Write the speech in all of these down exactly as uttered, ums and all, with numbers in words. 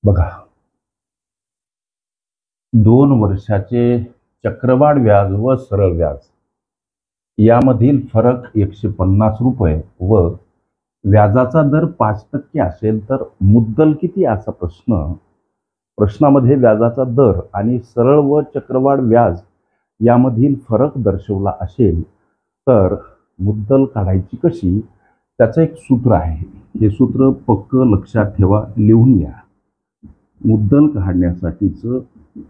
बघा, दोन वर्षाचे चक्रवाढ व्याज व सरळ व्याज यामधील फरक एकशे पन्नास रुपये व व्याजाचा दर पाच टक्के असेल तर मुद्दल किती असा प्रश्न प्रश्नामध्ये व्याजाचा दर आणि सरळ व चक्रवाढ व्याज यामधील फरक दर्शवला असेल तर मुद्दल काढायची कशी, त्याचं एक सूत्र आहे. हे सूत्र पक्क लक्षात ठेवा, लिहून घ्या. मुद्दल काढण्यासाठीचं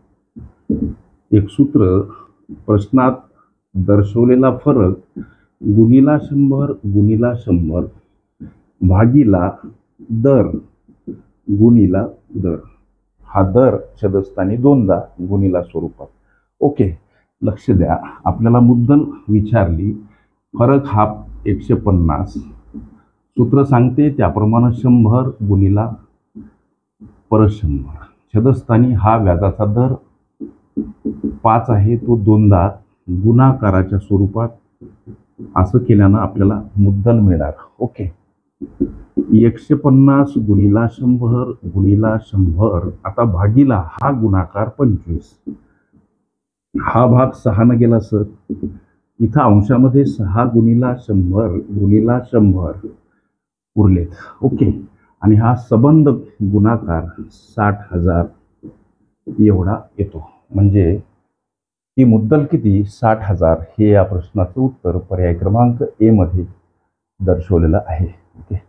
एक सूत्र, प्रश्नात दर्शवलेला फरक गुणिला शंभर गुणिला शंभर भागीला दर गुणिला दर. हा दर छेदस्थानी दोनदा गुणिला स्वरूपात. ओके, लक्ष द्या. आपल्याला मुद्दल विचारली, फरक हा एकशे पन्नास, सूत्र सांगते त्याप्रमाणे शंभर गुणिला परत शंभर, छेदस्थानी हा व्याजाचा दर पाच आहे, तो दोनदा गुणाकाराच्या स्वरूपात. असं केल्यानं आपल्याला मुद्दल मिळणार. ओके, एकशे पन्नास गुणिला शंभर गुणिला शंभर, आता भागीला हा गुणाकार पंचवीस. हा भाग सहानं गेला सर, इथं अंशामध्ये सहा गुणिला शंभर गुणिला शंभर उरलेत. ओके, आणि हा सबंध गुणाकार साठ हजार एवढा येतो. म्हणजे ती मुद्दल किती, साठ हजार, हे या प्रश्नाचं उत्तर पर्याय क्रमांक ए मध्ये दर्शवलेलं आहे. ओके.